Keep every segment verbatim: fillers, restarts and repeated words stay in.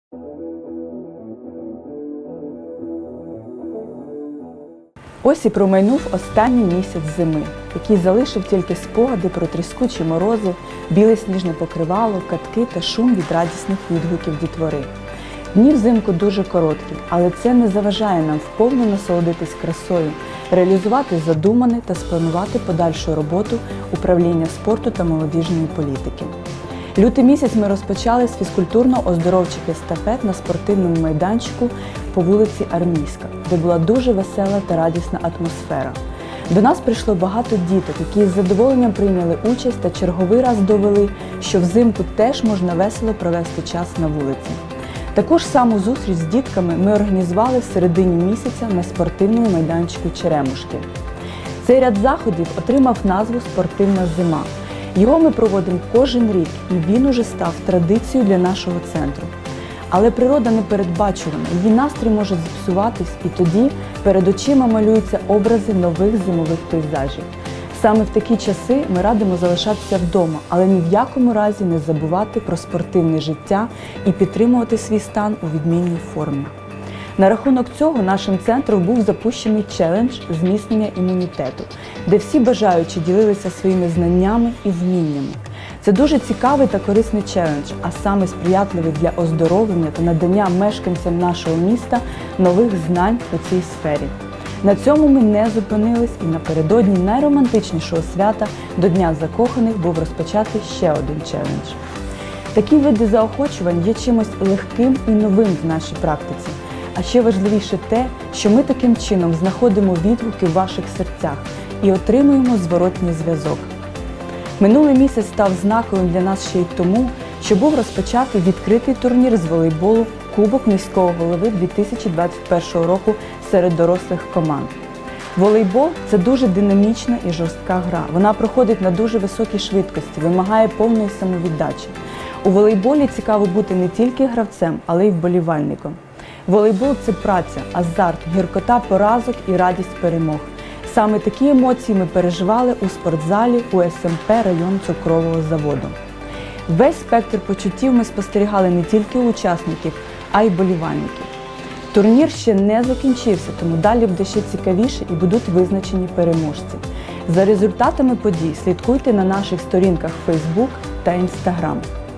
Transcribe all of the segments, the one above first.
Ось і промайнув останній місяць зими, який залишив тільки спогади про тріскучі морози, біле сніжне покривало, катки та шум від радісних відгуків дітвори. Дні взимку дуже короткі, але це не заважає нам вповну насолодитись красою, реалізувати задумане та спланувати подальшу роботу управління спорту та молодіжної політики. Лютий місяць ми розпочали з фізкультурно-оздоровчих естафет на спортивному майданчику по вулиці Армійська, де була дуже весела та радісна атмосфера. До нас прийшло багато діток, які з задоволенням прийняли участь та черговий раз довели, що взимку теж можна весело провести час на вулиці. Таку ж саму зустріч з дітками ми організували в середині місяця на спортивному майданчику Черемушки. Цей ряд заходів отримав назву «Спортивна зима». Його ми проводимо кожен рік, і він уже став традицією для нашого центру. Але природа непередбачувана, її настрій може зіпсуватись, і тоді перед очима малюються образи нових зимових пейзажів. Саме в такі часи ми радимо залишатися вдома, але ні в якому разі не забувати про спортивне життя і підтримувати свій стан у відмінній формі. На рахунок цього нашим центром був запущений челендж зміцнення імунітету, де всі бажаючі ділилися своїми знаннями і вміннями. Це дуже цікавий та корисний челендж, а саме сприятливий для оздоровлення та надання мешканцям нашого міста нових знань у цій сфері. На цьому ми не зупинились, і напередодні найромантичнішого свята до Дня закоханих був розпочатий ще один челендж. Такі види заохочувань є чимось легким і новим в нашій практиці. А ще важливіше те, що ми таким чином знаходимо відгуки в ваших серцях і отримуємо зворотній зв'язок. Минулий місяць став знаковим для нас ще й тому, що був розпочатий відкритий турнір з волейболу Кубок міського голови дві тисячі двадцять першого року серед дорослих команд. Волейбол – це дуже динамічна і жорстка гра. Вона проходить на дуже високій швидкості, вимагає повної самовіддачі. У волейболі цікаво бути не тільки гравцем, але й вболівальником. Волейбол – це праця, азарт, гіркота поразок і радість перемог. Саме такі емоції ми переживали у спортзалі у ес ем пе район цукрового заводу. Весь спектр почуттів ми спостерігали не тільки у учасників, а й вболівальників. Турнір ще не закінчився, тому далі буде ще цікавіше і будуть визначені переможці. За результатами подій слідкуйте на наших сторінках Фейсбук та Інстаграм.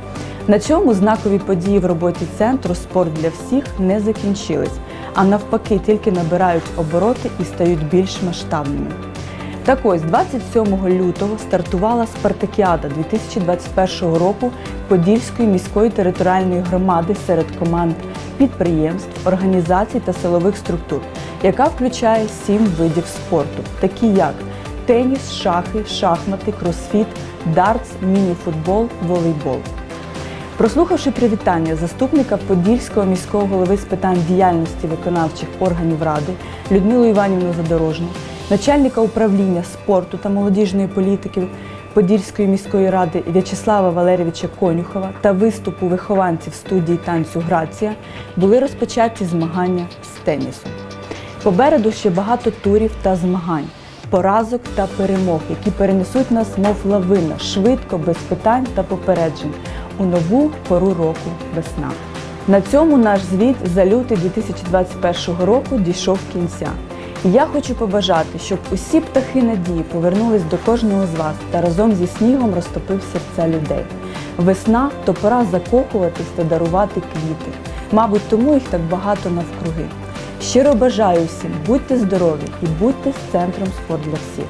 На цьому знакові події в роботі центру «Спорт для всіх» не закінчились, а навпаки тільки набирають обороти і стають більш масштабними. Так ось, двадцять сьомого лютого стартувала спартакіада дві тисячі двадцять першого року Подільської міської територіальної громади серед команд підприємств, організацій та силових структур, яка включає сім видів спорту, такі як теніс, шахи, шахмати, кросфіт, дартс, міні-футбол, волейбол. Прослухавши привітання заступника Подільського міського голови з питань діяльності виконавчих органів Ради Людмилу Іванівну Задорожну, начальника управління спорту та молодіжної політики Подільської міської ради В'ячеслава Валерійовича Конюхова та виступу вихованців студії танцю «Грація» були розпочаті змагання з тенісу. Попереду ще багато турів та змагань, поразок та перемог, які перенесуть нас, мов лавина, швидко, без питань та попереджень, у нову пору року – весна. На цьому наш звіт за лютий дві тисячі двадцять першого року дійшов кінця. І я хочу побажати, щоб усі птахи надії повернулись до кожного з вас та разом зі снігом розтопив серця людей. Весна – то пора закохуватись та дарувати квіти. Мабуть, тому їх так багато навкруги. Щиро бажаю всім, будьте здорові і будьте з центром «Спорт для всіх».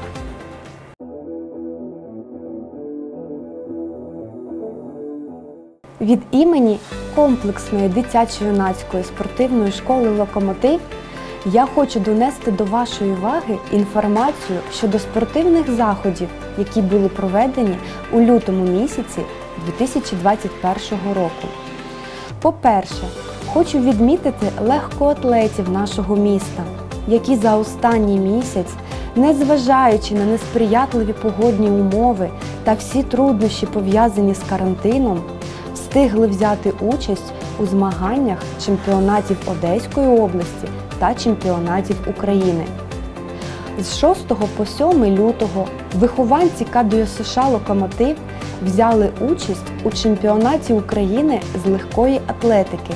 Від імені комплексної дитячо-юнацької спортивної школи «Локомотив» я хочу донести до вашої уваги інформацію щодо спортивних заходів, які були проведені у лютому місяці дві тисячі двадцять першого року. По-перше, хочу відмітити легкоатлетів нашого міста, які за останній місяць, незважаючи на несприятливі погодні умови та всі труднощі, пов'язані з карантином, встигли взяти участь у змаганнях чемпіонатів Одеської області та чемпіонатів України. З шостого по сьоме лютого вихованці ка ді ю ес ес ша «Локомотив» взяли участь у чемпіонаті України з легкої атлетики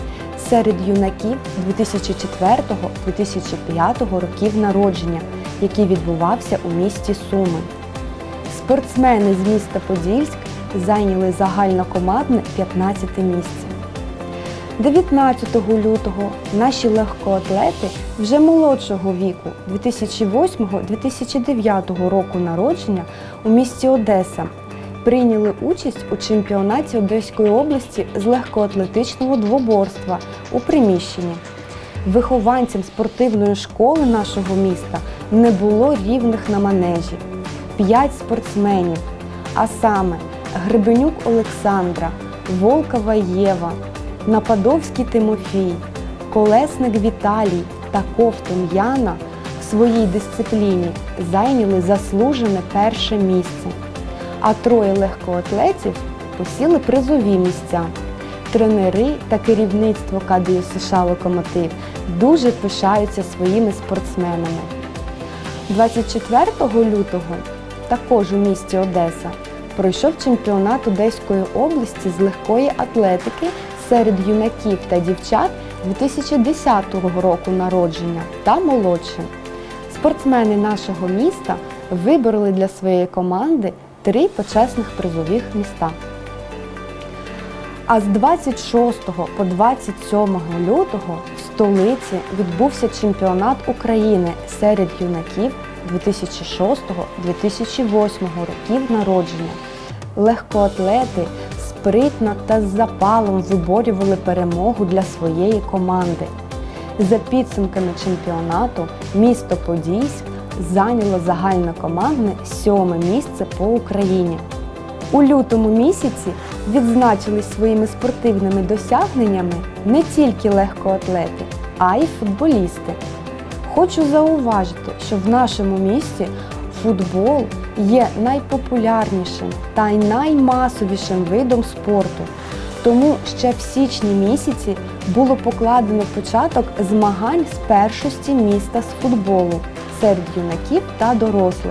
серед юнаків дві тисячі четвертого - дві тисячі п'ятого років народження, який відбувався у місті Суми. Спортсмени з міста Подільськ зайняли загальнокомандне п'ятнадцяте місце. дев'ятнадцятого лютого наші легкоатлети вже молодшого віку дві тисячі восьмого - дві тисячі дев'ятого року народження у місті Одеса прийняли участь у чемпіонаті Одеської області з легкоатлетичного двоборства у приміщенні. Вихованцям спортивної школи нашого міста не було рівних на манежі. П'ять спортсменів, а саме Гребенюк Олександра, Волкова Єва, Нападовський Тимофій, Колесник Віталій та Ковтун Яна в своїй дисципліні зайняли заслужене перше місце, а троє легкоатлетів посіли призові місця. Тренери та керівництво ка де ю США «Локомотив» дуже пишаються своїми спортсменами. двадцять четвертого лютого також у місті Одеса пройшов чемпіонат Одеської області з легкої атлетики серед юнаків та дівчат дві тисячі десятого року народження та молодше. Спортсмени нашого міста вибороли для своєї команди три почесних призових міста. А з двадцять шостого по двадцять сьомого лютого в столиці відбувся чемпіонат України серед юнаків дві тисячі шостого - дві тисячі восьмого років народження. Легкоатлети спритно та з запалом виборювали перемогу для своєї команди. За підсумками чемпіонату місто Подільськ зайняло загальнокомандне сьоме місце по Україні. У лютому місяці відзначились своїми спортивними досягненнями не тільки легкоатлети, а й футболісти. Хочу зауважити, що в нашому місті футбол є найпопулярнішим та й наймасовішим видом спорту. Тому ще в січні місяці було покладено початок змагань з першості міста з футболу серед юнаків та дорослих.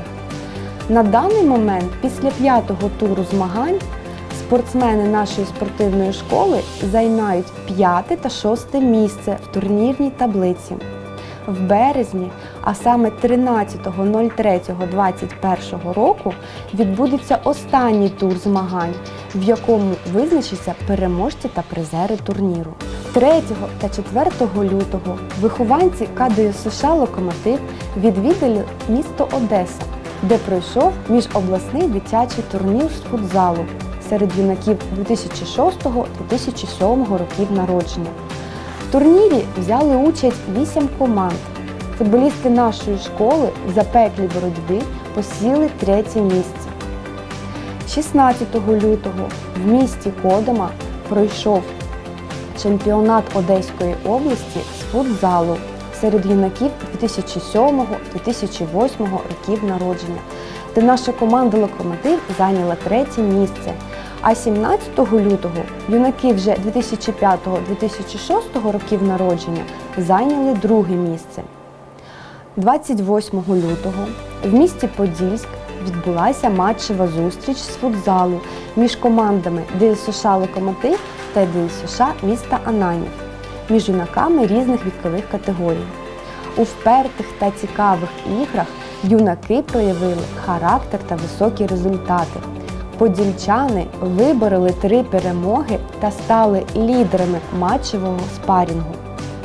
На даний момент, після п'ятого туру змагань, спортсмени нашої спортивної школи займають п'яте та шосте місце в турнірній таблиці. В березні, а саме тринадцятого третього двадцять першого року, відбудеться останній тур змагань, в якому визначаться переможці та призери турніру. третього та четвертого лютого вихованці ка де ю США «Локомотив» відвідали місто Одеса, де пройшов міжобласний дитячий турнір з футзалу серед юнаків дві тисячі шостого - дві тисячі сьомого років народження. В турнірі взяли участь вісім команд. Футболісти нашої школи в запеклій боротьбі посіли третє місце. шістнадцятого лютого в місті Кодома пройшов чемпіонат Одеської області з футзалу серед юнаків дві тисячі сьомого - дві тисячі восьмого років народження, де наша команда «Локомотив» зайняла третє місце. А сімнадцятого лютого юнаки вже дві тисячі п'ятого - дві тисячі шостого років народження зайняли друге місце. двадцять восьмого лютого в місті Подільськ відбулася матчева зустріч з футзалу між командами де ю США «Локомотив» та де ю США міста Ананів, між юнаками різних вікових категорій. У впертих та цікавих іграх юнаки проявили характер та високі результати. Подільчани вибороли три перемоги та стали лідерами матчевого спарінгу.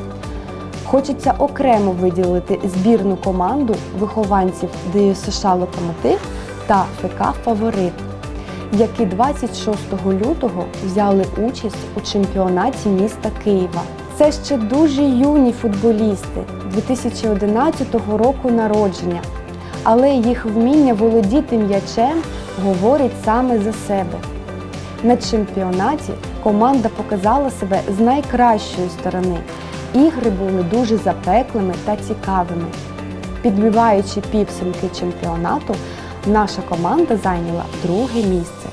Хочеться окремо виділити збірну команду вихованців де ю США «Локомотив» та еф ка «Фаворит», які двадцять шостого лютого взяли участь у чемпіонаті міста Києва. Це ще дуже юні футболісти дві тисячі одинадцятого року народження, але їх вміння володіти м'ячем говорить саме за себе. На чемпіонаті команда показала себе з найкращої сторони. Ігри були дуже запеклими та цікавими. Підбиваючи підсумки чемпіонату, наша команда зайняла друге місце.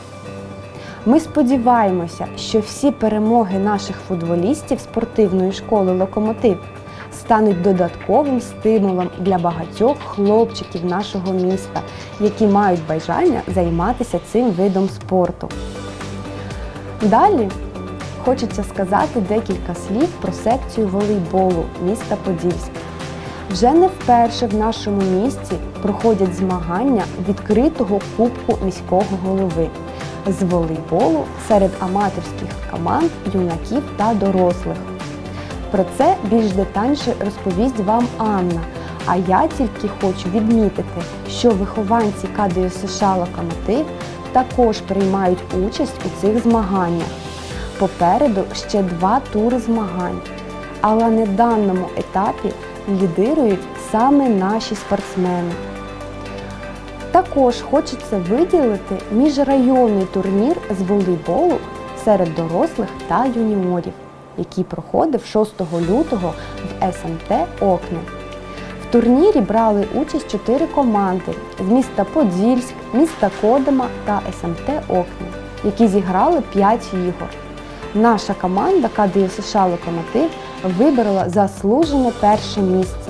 Ми сподіваємося, що всі перемоги наших футболістів спортивної школи «Локомотив» стануть додатковим стимулом для багатьох хлопчиків нашого міста, які мають бажання займатися цим видом спорту. Далі хочеться сказати декілька слів про секцію волейболу міста Подільськ. Вже не вперше в нашому місті проходять змагання відкритого кубку міського голови з волейболу серед аматорських команд, юнаків та дорослих. Про це більш детальніше розповість вам Анна, а я тільки хочу відмітити, що вихованці ка де ес ес ша «Локомотив» також приймають участь у цих змаганнях. Попереду ще два тури змагань, але на даному етапі лідирують саме наші спортсмени. Також хочеться виділити міжрайонний турнір з волейболу серед дорослих та юніорів, який проходив шостого лютого в ес ем те «Окна». В турнірі брали участь чотири команди з міста Подільськ, міста Кодима та ес ем те «Окна», які зіграли п'ять ігор. Наша команда ка де ес ес ша «Локомотив» виборола заслужене перше місце.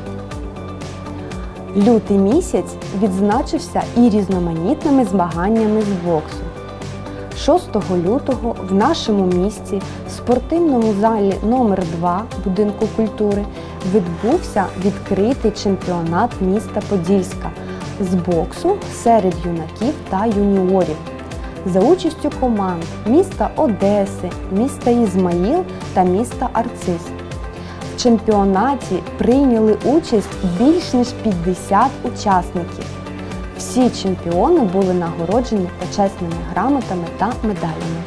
Лютий місяць відзначився і різноманітними змаганнями з боксу. шостого лютого в нашому місті в спортивному залі номер два Будинку культури відбувся відкритий чемпіонат міста Подільська з боксу серед юнаків та юніорів за участю команд міста Одеси, міста Ізмаїл та міста Арциз. В чемпіонаті прийняли участь більш ніж п'ятдесят учасників. Всі чемпіони були нагороджені почесними грамотами та медалями.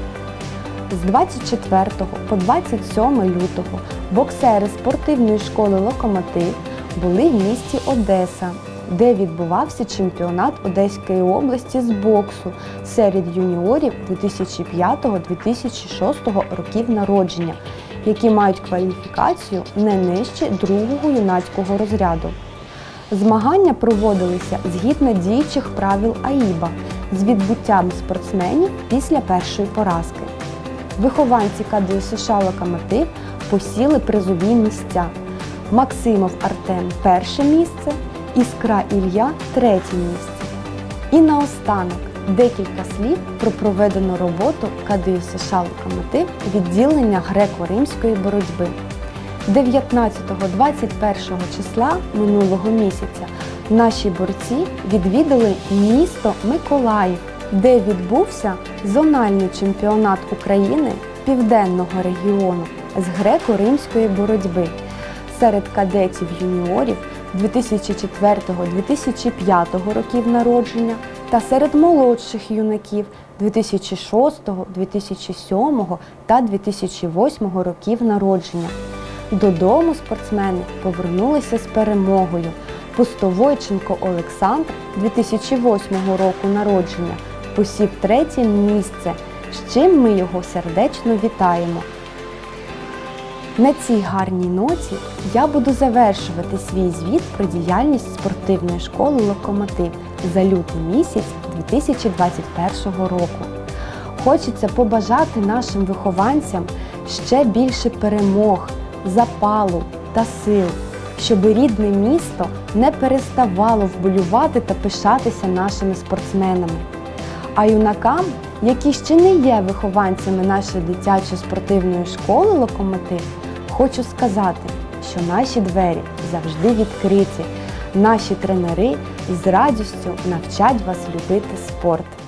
З двадцять четвертого по двадцять сьоме лютого боксери спортивної школи «Локомотив» були в місті Одеса, де відбувався чемпіонат Одеської області з боксу серед юніорів дві тисячі п'ятого - дві тисячі шостого років народження, які мають кваліфікацію не нижче другого юнацького розряду. Змагання проводилися згідно діючих правил а і бе з відбуттям спортсменів після першої поразки. Вихованці ка де ес ес ша «Локомотив» посіли призові місця. Максимов Артем – перше місце, Іскра Ілля – третє місце. І наостанок декілька слів про проведену роботу ка де ес ес ша «Локомотив» відділення греко-римської боротьби. дев'ятнадцятого - двадцять першого числа минулого місяця наші борці відвідали місто Миколаїв, де відбувся зональний чемпіонат України Південного регіону з греко-римської боротьби серед кадетів-юніорів дві тисячі четвертого - дві тисячі п'ятого років народження та серед молодших юнаків дві тисячі шостого - дві тисячі сьомого та дві тисячі восьмого років народження. Додому спортсмени повернулися з перемогою. Пустовойченко Олександр дві тисячі восьмого року народження посів третє місце, з чим ми його сердечно вітаємо. На цій гарній ноті я буду завершувати свій звіт про діяльність спортивної школи «Локомотив» за лютий місяць дві тисячі двадцять першого року. Хочеться побажати нашим вихованцям ще більше перемог, запалу та сил, щоб рідне місто не переставало вболювати та пишатися нашими спортсменами. А юнакам, які ще не є вихованцями нашої дитячої спортивної школи «Локомотив», хочу сказати, що наші двері завжди відкриті. Наші тренери з радістю навчать вас любити спорт.